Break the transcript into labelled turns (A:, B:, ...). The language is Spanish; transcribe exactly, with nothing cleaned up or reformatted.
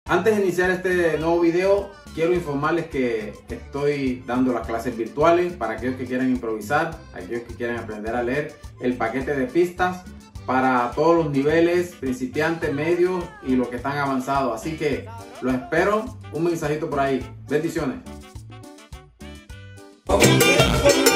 A: Antes de iniciar este nuevo video, quiero informarles que estoy dando las clases virtuales para aquellos que quieran improvisar, aquellos que quieran aprender a leer el paquete de pistas para todos los niveles, principiantes, medios y los que están avanzados. Así que los espero, un mensajito por ahí. Bendiciones.